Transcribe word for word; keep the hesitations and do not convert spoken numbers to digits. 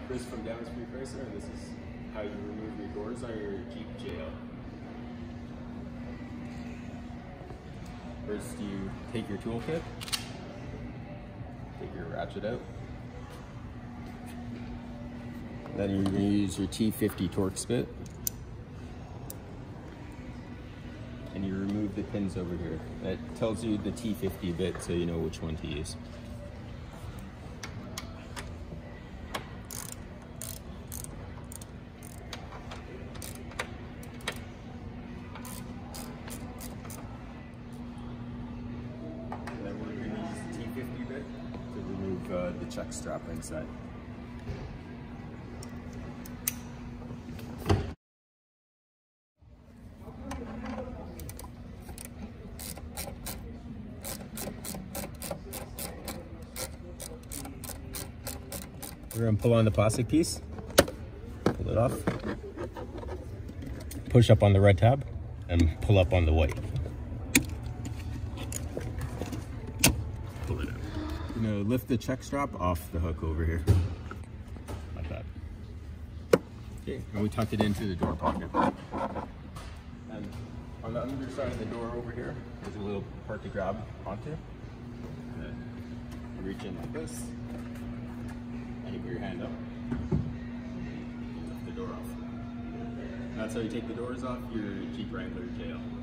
Chris from Downs Creek Chrysler, and this is how you remove your doors on your Jeep J L. First, you take your toolkit, take your ratchet out, then you're going to use your T fifty Torx bit, and you remove the pins over here. That tells you the T fifty bit, so you know which one to use. To remove uh, the check strap inside. We're going to pull on the plastic piece, pull it off, push up on the red tab, and pull up on the white. Pull it out. You know, lift the check strap off the hook over here, like that. Okay, and we tuck it into the door pocket. And on the underside of the door over here, there's a little part to grab onto. And then you reach in like this, and you put your hand up, and lift the door off. And that's how you take the doors off your Jeep Wrangler J L.